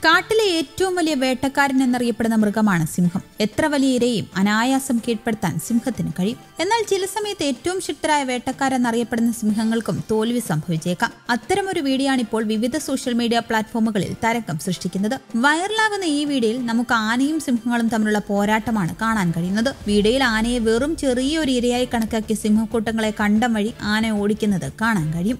കാട്ടിലെ ഏറ്റവും വലിയ വേട്ടക്കാരൻ എന്നറിയപ്പെടുന്ന മൃഗമാണ് സിംഹം. എത്ര വലിയ ഇരയും അനായാസം കീഴ്പ്പെടുത്താൻ സിംഹത്തിന് കഴിയും. എന്നാൽ ചില സമയത്ത് ഏറ്റവും ശക്തരായ വേട്ടക്കാരെന്നറിയപ്പെടുന്ന സിംഹങ്ങൾക്കും തോൽവി സംഭവിച്ചേക്കാം. അത്തരമൊരു വീഡിയോ ആണ് ഇപ്പോൾ വിവിധ സോഷ്യൽ മീഡിയ പ്ലാറ്റ്ഫോമുകളിൽ തരംഗം സൃഷ്ടിക്കുന്നത്. വൈറലാകുന്ന ഈ വീഡിയോയിൽ നമുക്ക് ആനയും സിംഹങ്ങളും തമ്മിലുള്ള പോരാട്ടമാണ് കാണാൻ കഴിയുന്നത്. വീഡിയോയിൽ ആനയെ വെറും ചെറിയൊരു ഇരയായി കണക്കാക്കിയ സിംഹക്കൂട്ടങ്ങളെ കണ്ടം വഴി ആന ഓടിക്കുന്നത് കാണാൻ കഴിയും.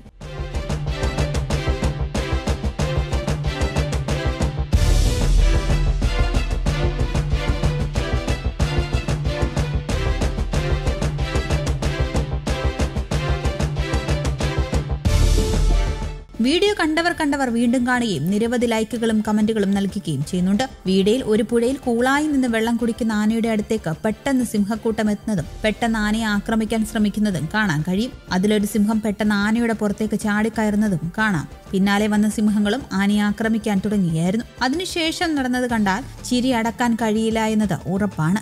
വീഡിയോ കണ്ടവർ വീണ്ടും കാണുകയും നിരവധി ലൈക്കുകളും കമന്റുകളും നൽകുകയും ചെയ്യുന്നുണ്ട്. വീഡിയോയിൽ ഒരു പുഴയിൽ കൂളായി നിന്ന് വെള്ളം കുടിക്കുന്ന ആനയുടെ അടുത്തേക്ക് പെട്ടെന്ന് സിംഹക്കൂട്ടം എത്തുന്നതും പെട്ടെന്ന് ആനയെ ആക്രമിക്കാൻ ശ്രമിക്കുന്നതും കാണാൻ കഴിയും. അതിലൊരു സിംഹം പെട്ടെന്ന് ആനയുടെ പുറത്തേക്ക് ചാടിക്കയറുന്നതും കാണാം. പിന്നാലെ വന്ന സിംഹങ്ങളും ആനയെ ആക്രമിക്കാൻ തുടങ്ങുകയായിരുന്നു. അതിനുശേഷം നടന്നത് കണ്ടാൽ ചിരി അടക്കാൻ കഴിയില്ല എന്നത് ഉറപ്പാണ്.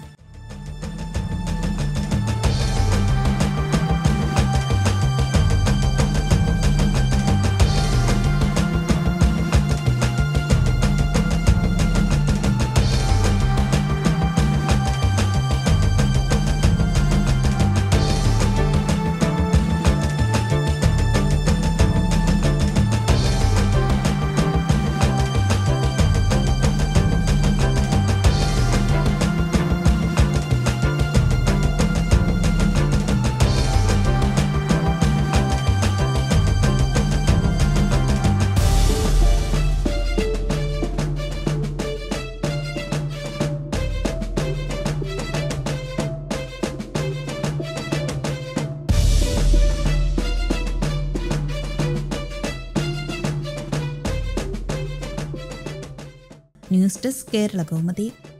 News desk Keralakaumudi.